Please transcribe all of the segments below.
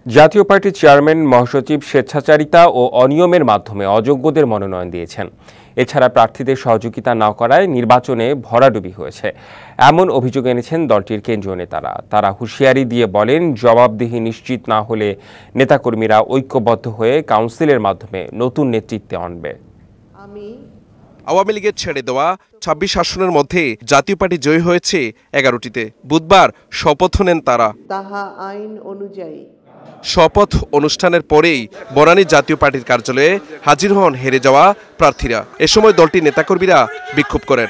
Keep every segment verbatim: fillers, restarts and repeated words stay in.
জাতীয় পার্টির চেয়ারম্যান মহাসচিব স্বেচ্ছাচারিতা ও অনিয়মের মাধ্যমে অযোগ্যদের মনোনয়ন দিয়েছেন। এছাড়া প্রার্থীদের সহযোগিতা না করায় নির্বাচনে ভরাডুবি হয়েছে, এমন অভিযোগ এনেছেন দলটির কেন্দ্রীয় নেতারা। তারা হুঁশিয়ারি দিয়ে বলেন, জবাবদিহি নিশ্চিত না হলে নেতাকর্মীরা ঐক্যবদ্ধ হয়ে কাউন্সিলের মাধ্যমে নতুন নেতৃত্বে আনবে। আওয়ামী লীগের ছেড়ে দেওয়া ছাব্বিশ আসনের মধ্যে জাতীয় পার্টি জয়ী হয়েছে এগারোটিতে। বুধবার শপথ নেন তারা। তাহা আইন অনুযায়ী শপথ অনুষ্ঠানের পরেই বনানী জাতীয় পার্টির কার্যালয়ে হাজির হন হেরে যাওয়া প্রার্থীরা। এ সময় দলটির নেতাকর্মীরা বিক্ষোভ করেন।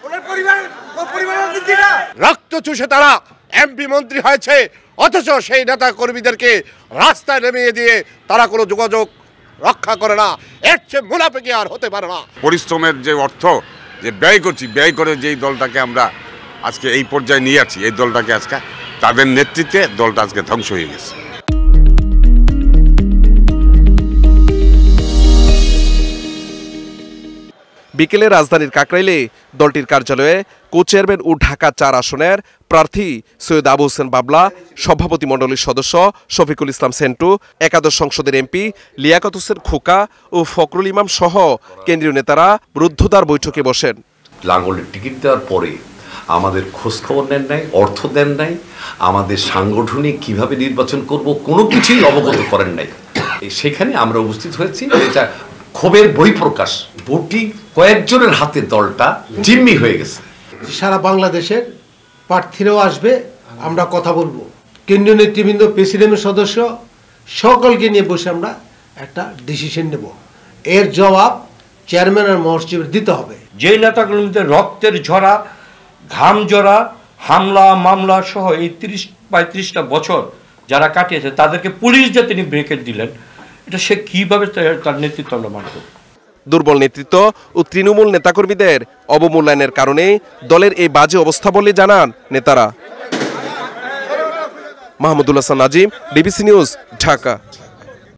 রক্ত চুষে তারা এমপি মন্ত্রী হয়েছে, অথচ সেই নেতা কর্মীদেরকে রাস্তায় নেমিয়ে দিয়ে তারা কোনো যোগাযোগ রক্ষা করে না। এর চেয়ে মুনাফিকি আর হতে পারে না। পরিশ্রমের যে অর্থ যে ব্যয় করছি, ব্যয় করে যেই দলটাকে আমরা আজকে এই পর্যায়ে নিয়ে আছি, এই দলটাকে আজকে তাদের নেতৃত্বে দলটা আজকে ধ্বংস হয়ে গেছে। বিকেলে রাজধানীর কাকরাইলে দলটির কার্যালয়ে কো চেয়ারম্যান ও ঢাকা চার আসনের প্রার্থী সৈয়দ আবু হোসেন বাবলা, সভাপতি মণ্ডলীর সদস্য শফিকুল ইসলাম সেন্টু, একাদশ সংসদের এমপি লিয়াকত হোসেন খোকা ও ফখরুল ইমাম সহ কেন্দ্রীয় নেতারা রুদ্ধদ্বার বৈঠকে বসেন। লাঙ্গলের টিকিট দেওয়ার পরে আমাদের খোঁজখবর নেন নাই, অর্থ দেন নাই, আমাদের সাংগঠনিক কিভাবে নির্বাচন করব কোনো কিছুই অবগত করেন নাই। সেখানে আমরা উপস্থিত হয়েছি। এটা ক্ষোভের বহিঃপ্রকাশ। ভোটিং কয়েকজনের হাতে দলটা জিম্মি হয়ে গেছে। সারা বাংলাদেশের প্রার্থীরাও আসবে, আমরা কথা বলবো। কেন্দ্রীয় নেতৃবৃন্দ, প্রেসিডেন্টের সদস্য সকলকে নিয়ে বসে আমরা একটা ডিসিশন নেব। এর জবাব চেয়ারম্যান আর মহাসচিবের দিতে হবে। যে নেতাগুলোদের রক্তের ঝরা, ঘাম ঝরা, হামলা মামলা সহ এই তিরিশ পঁয়ত্রিশটা বছর যারা কাটিয়েছে তাদেরকে পুলিশ যে তিনি ব্রেকেট দিলেন, এটা সে কিভাবে তার নেতৃত্ব আমরা মানব? দুর্বল নেতৃত্ব ও তৃণমূল নেতাকর্মীদের অবমূল্যায়নের কারণে দলের এই বাজে অবস্থা বলে জানান নেতারা। Mahmudul Hasan Nazim, DBC news, Dhaka.